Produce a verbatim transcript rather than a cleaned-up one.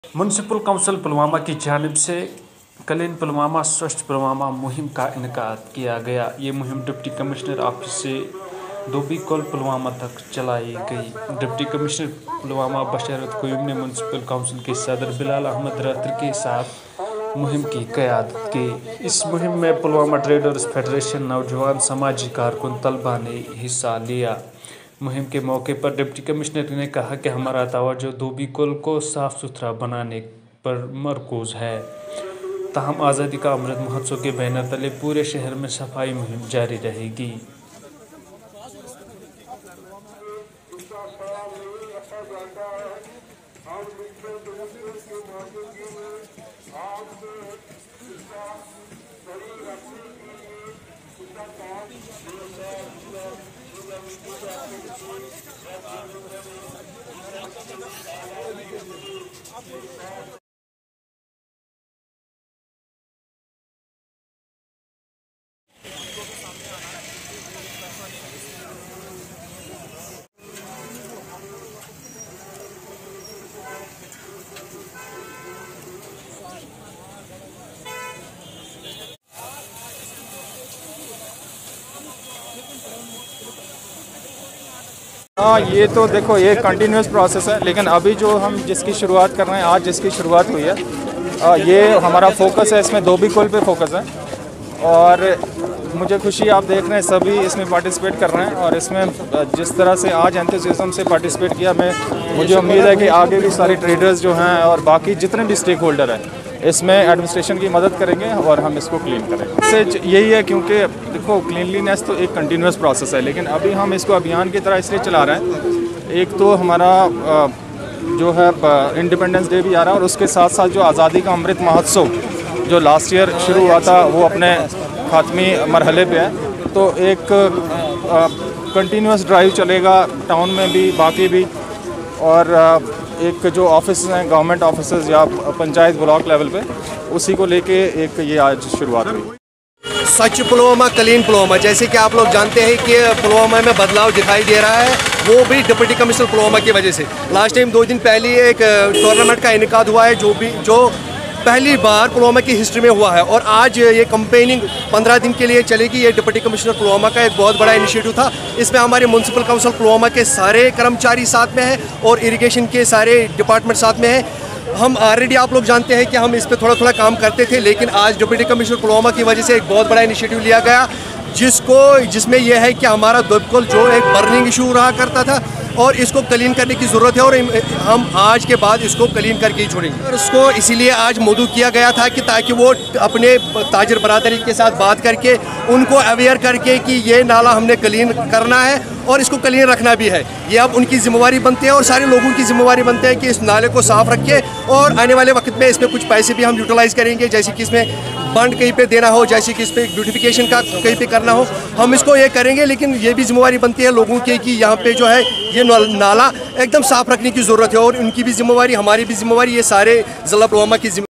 Municipal council Pulwama की जानिब से क्लीन पुलवामा स्वच्छ पुलवामा मुहिम का इनेकाद किया गया। ये मुहिम डिप्टी कमिश्नर ऑफिस से धोबीकोल पुलवामा तक चलाई गई। डिप्टी कमिश्नर पुलवामा बशरत क्यूम ने म्युनिसिपल काउंसिल के सदर बिलाल अहमद रात्रि के साथ मुहिम की क़यादत की। इस मुहिम में पुलवामा ट्रेडर्स फेडरेशन, नौजवान, समाजी कारकुन, तलबा ने हिस्सा लिया। मुहिम के मौके पर डिप्टी कमिश्नर ने कहा कि हमारा तवज्जो धोबीकोल को साफ़ सुथरा बनाने पर मरकूज़ है। ताहम आज़ादी का अमृत महोत्सव के बैनर तले पूरे शहर में सफाई मुहिम जारी रहेगी। हाँ, ये तो देखो ये कंटिन्यूस प्रोसेस है, लेकिन अभी जो हम जिसकी शुरुआत कर रहे हैं, आज जिसकी शुरुआत हुई है, आ, ये हमारा फोकस है, इसमें धोबीकोल पे फोकस है। और मुझे खुशी, आप देख रहे हैं सभी इसमें पार्टिसिपेट कर रहे हैं। और इसमें जिस तरह से आज एंथुसियाज्म से पार्टिसिपेट किया, मैं मुझे उम्मीद है कि आगे भी सारे ट्रेडर्स जो हैं और बाकी जितने भी स्टेक होल्डर हैं इसमें एडमिनिस्ट्रेशन की मदद करेंगे और हम इसको क्लीन करेंगे। इससे यही है, क्योंकि देखो क्लीनलीनेस तो एक कंटिन्यूस प्रोसेस है, लेकिन अभी हम इसको अभियान की तरह इसलिए चला रहे हैं। एक तो हमारा जो है इंडिपेंडेंस डे भी आ रहा है, और उसके साथ साथ जो आज़ादी का अमृत महोत्सव जो लास्ट ईयर शुरू हुआ था वो अपने खात्मी मरहले पे है। तो एक कंटिन्यूस ड्राइव चलेगा टाउन में भी, बाकी भी। और एक जो ऑफिस हैं गवर्नमेंट ऑफिसेज या पंचायत ब्लॉक लेवल पे, उसी को लेके एक ये आज शुरुआत हुई। स्वच्छ पुलवामा, क्लीन पुलवामा, जैसे कि आप लोग जानते हैं कि पुलवामा में बदलाव दिखाई दे रहा है, वो भी डिप्टी कमिश्नर पुलवामा की वजह से। लास्ट टाइम दो दिन पहले एक टूर्नामेंट का इनेकाद हुआ है, जो भी जो पहली बार पुलवामा की हिस्ट्री में हुआ है। और आज ये कंपेनिंग पंद्रह दिन के लिए चलेगी। ये डिप्टी कमिश्नर पुलवामा का एक बहुत बड़ा इनिशिएटिव था। इसमें हमारे म्युनिसिपल काउंसिल पुलवामा के सारे कर्मचारी साथ में हैं और इरिगेशन के सारे डिपार्टमेंट साथ में हैं। हम ऑलरेडी, आप लोग जानते हैं कि हम इस पर थोड़ा थोड़ा काम करते थे, लेकिन आज डिप्टी कमिश्नर पुलवामा की वजह से एक बहुत बड़ा इनिशिएटिव लिया गया, जिसको जिसमें यह है कि हमारा धोबीकोल जो एक बर्निंग इशू रहा करता था और इसको क्लीन करने की ज़रूरत है। और हम आज के बाद इसको क्लीन करके ही छोड़ेंगे। और इसको इसीलिए आज मौजूद किया गया था कि ताकि वो अपने ताजर बरादरी के साथ बात करके उनको अवेयर करके कि ये नाला हमने क्लीन करना है और इसको क्लीन रखना भी है। ये अब उनकी जिम्मेवारी बनती है और सारे लोगों की जिम्मेवारी बनती है कि इस नाले को साफ़ रखें। और आने वाले वक्त में इसमें कुछ पैसे भी हम यूटिलाइज़ करेंगे, जैसे कि इसमें बंड कहीं पे देना हो, जैसे कि इस पर ब्यूटिफिकेशन का कहीं पे करना हो, हम इसको ये करेंगे। लेकिन ये भी जिम्मेवारी बनती है लोगों की कि यहाँ पे जो है ये नाला एकदम साफ़ रखने की ज़रूरत है। और उनकी भी जिम्मेवारी, हमारी भी जिम्मेवारी, ये सारे ज़िला पुलवामा की